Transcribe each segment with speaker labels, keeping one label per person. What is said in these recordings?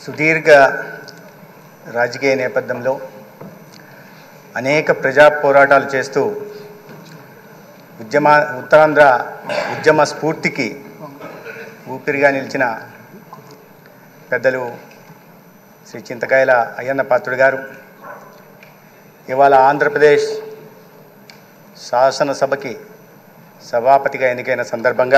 Speaker 1: సుదీర్ఘ రాజకీయ నేపథ్యంలో అనేక ప్రజా పోరాటాలు చేస్తూ ఉత్తరాంధ్ర ఉద్యమ స్ఫూర్తికి ఊపిరిగా నిలిచిన పెద్దలు శ్రీ చింతకాయల అయ్యన్న పాత్రుడు గారు ఇవాళ ఆంధ్రప్రదేశ్ శాసనసభకి సభాపతిగా ఎన్నికైన సందర్భంగా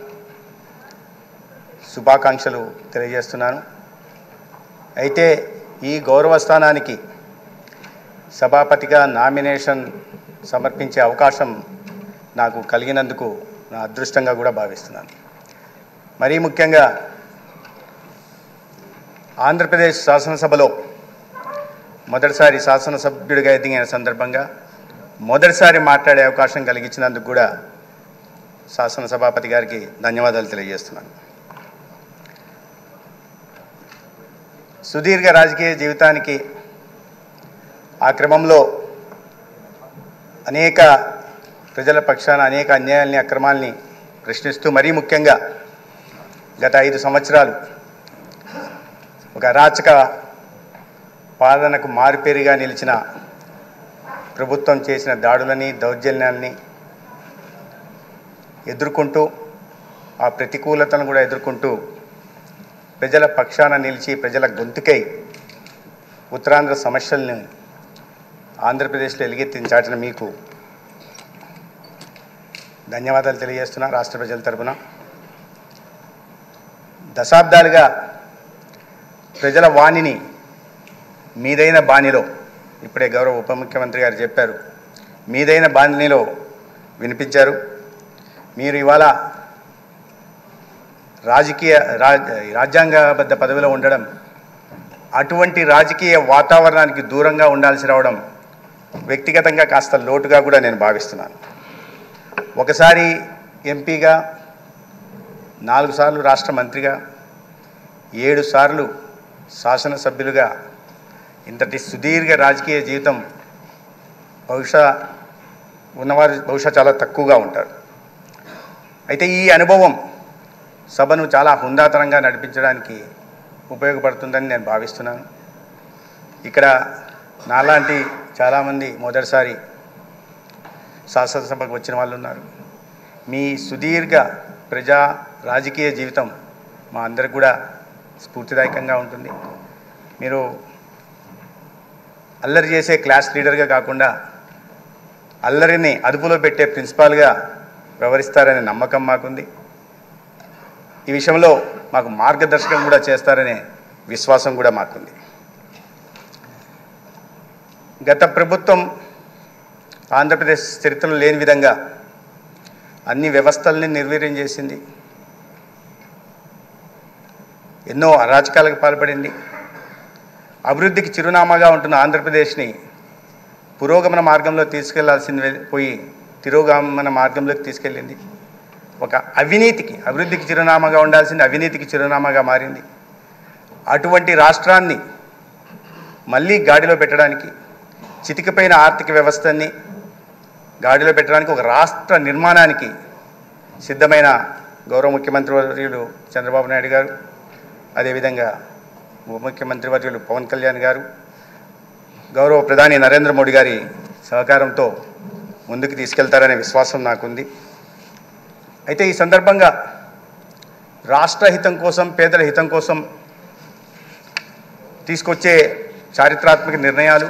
Speaker 1: శుభాకాంక్షలు తెలియజేస్తున్నాను. అయితే ఈ గౌరవ స్థానానికి సభాపతిగా నామినేషన్ సమర్పించే అవకాశం నాకు కలిగినందుకు నా అదృష్టంగా కూడా భావిస్తున్నాను. మరీ ముఖ్యంగా ఆంధ్రప్రదేశ్ శాసనసభలో మొదటిసారి శాసనసభ్యుడిగా ఎదిగిన సందర్భంగా మొదటిసారి మాట్లాడే అవకాశం కలిగించినందుకు కూడా శాసనసభాపతి గారికి ధన్యవాదాలు తెలియజేస్తున్నాను. సుదీర్ఘ రాజకీయ జీవితానికి ఆ క్రమంలో అనేక ప్రజల పక్షాన అనేక అన్యాయాల్ని అక్రమాల్ని ప్రశ్నిస్తూ మరీ ముఖ్యంగా గత 5 సంవత్సరాలు ఒక అరాచక పాలనకు మారుపేరుగా నిలిచిన ప్రభుత్వం చేసిన దాడులని దౌర్జన్యాల్ని ఎదుర్కొంటూ ఆ ప్రతికూలతను కూడా ఎదుర్కొంటూ ప్రజల పక్షాన నిలిచి ప్రజల గొంతుకై ఉత్తరాంధ్ర సమస్యల్ని ఆంధ్రప్రదేశ్లో ఎలుగెత్తించాల్సిన మీకు ధన్యవాదాలు తెలియజేస్తున్నా. రాష్ట్ర ప్రజల తరపున దశాబ్దాలుగా ప్రజల వాణిని మీదైన బాణిలో, ఇప్పుడే గౌరవ ఉప ముఖ్యమంత్రి గారు చెప్పారు, మీదైన బాణిలో వినిపించారు. మీరు ఇవాళ రాజ్యాంగబద్ధ పదవిలో ఉండడం, అటువంటి రాజకీయ వాతావరణానికి దూరంగా ఉండాల్సి రావడం వ్యక్తిగతంగా కాస్త లోటుగా కూడా నేను భావిస్తున్నాను. ఒకసారి ఎంపీగా, 4 సార్లు రాష్ట్ర మంత్రిగా, 7 సార్లు శాసనసభ్యులుగా ఇంతటి సుదీర్ఘ రాజకీయ జీవితం బహుశా చాలా తక్కువగా ఉంటారు. అయితే ఈ అనుభవం సభను చాలా హుందాతనంగా నడిపించడానికి ఉపయోగపడుతుందని నేను భావిస్తున్నాను. ఇక్కడ నాలాంటి చాలామంది మొదటిసారి శాసనసభకు వచ్చిన వాళ్ళు ఉన్నారు. మీ సుదీర్ఘ ప్రజా రాజకీయ జీవితం మా అందరికి కూడా స్ఫూర్తిదాయకంగా ఉంటుంది. మీరు అల్లరి చేసే క్లాస్ లీడర్గా కాకుండా అల్లరిని అదుపులో పెట్టే ప్రిన్సిపాల్గా వ్యవహరిస్తారనే నమ్మకం మాకుంది. ఈ విషయంలో మాకు మార్గదర్శకం కూడా చేస్తారనే విశ్వాసం కూడా మాకుంది. గత ప్రభుత్వం ఆంధ్రప్రదేశ్ చరిత్రలో లేని విధంగా అన్ని వ్యవస్థల్ని నిర్వీర్యం చేసింది. ఎన్నో అరాచకాలకు పాల్పడింది. అభివృద్ధికి చిరునామాగా ఉంటున్న ఆంధ్రప్రదేశ్ని పురోగమన మార్గంలో తీసుకెళ్లాల్సింది పోయి తిరోగమన మార్గంలోకి తీసుకెళ్ళింది. ఒక అభివృద్ధికి చిరునామాగా ఉండాల్సింది అవినీతికి చిరునామాగా మారింది. అటువంటి రాష్ట్రాన్ని మళ్ళీ గాడిలో పెట్టడానికి, చితికిపోయిన ఆర్థిక వ్యవస్థని గాడిలో పెట్టడానికి, ఒక రాష్ట్ర నిర్మాణానికి సిద్ధమైన గౌరవ ముఖ్యమంత్రి వర్యులు చంద్రబాబు నాయుడు గారు, అదేవిధంగా ఉప ముఖ్యమంత్రి వర్యులు పవన్ కళ్యాణ్ గారు, గౌరవ ప్రధాని నరేంద్ర మోడీ గారి సహకారంతో ముందుకు తీసుకెళ్తారనే విశ్వాసం నాకుంది. అయితే ఈ సందర్భంగా రాష్ట్ర హితం కోసం, పేదల హితం కోసం తీసుకొచ్చే చారిత్రాత్మక నిర్ణయాలు,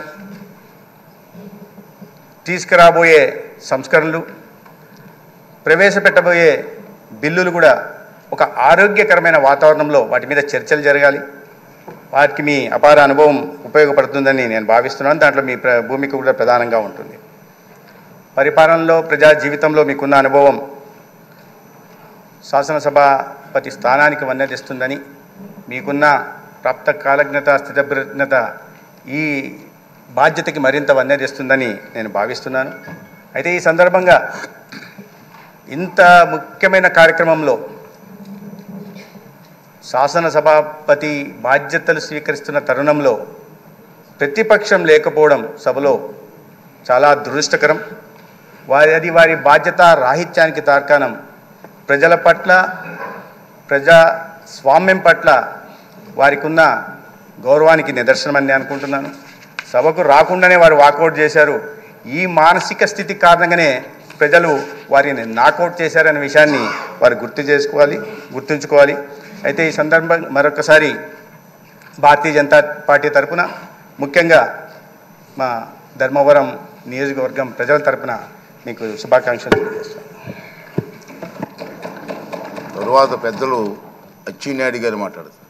Speaker 1: తీసుకురాబోయే సంస్కరణలు, ప్రవేశపెట్టబోయే బిల్లులు కూడా ఒక ఆరోగ్యకరమైన వాతావరణంలో వాటి మీద చర్చలు జరగాలి. వాటికి మీ అపార అనుభవం ఉపయోగపడుతుందని నేను భావిస్తున్నాను. దాంట్లో మీ భూమిక కూడా ప్రధానంగా ఉంటుంది. పరిపాలనలో, ప్రజా జీవితంలో మీకున్న అనుభవం శాసనసభాపతి స్థానానికి వన్నెదిస్తుందని, మీకున్న ప్రాప్త కాలజ్ఞత, స్థితప్రజ్ఞత ఈ బాధ్యతకి మరింత వన్నెదిస్తుందని నేను భావిస్తున్నాను. అయితే ఈ సందర్భంగా ఇంత ముఖ్యమైన కార్యక్రమంలో శాసనసభాపతి బాధ్యతలు స్వీకరిస్తున్న తరుణంలో ప్రతిపక్షం లేకపోవడం సభలో చాలా దురదృష్టకరం. వారి బాధ్యత రాహిత్యానికి తార్కాణం ప్రజల పట్ల, ప్రజాస్వామ్యం పట్ల వారికి ఉన్న గౌరవానికి నిదర్శనమని అనుకుంటున్నాను. సభకు రాకుండానే వారు వాకౌట్ చేశారు. ఈ మానసిక స్థితి కారణంగానే ప్రజలు వారిని నాకౌట్ చేశారనే విషయాన్ని వారు గుర్తుంచుకోవాలి. అయితే ఈ సందర్భం మరొకసారి భారతీయ జనతా పార్టీ తరఫున, ముఖ్యంగా మా ధర్మవరం నియోజకవర్గం ప్రజల తరఫున మీకు శుభాకాంక్షలు తెలియజేస్తాను.
Speaker 2: తరువాత పెద్దలు అచ్చెన్నాయుడు గారు మాట్లాడుతారు.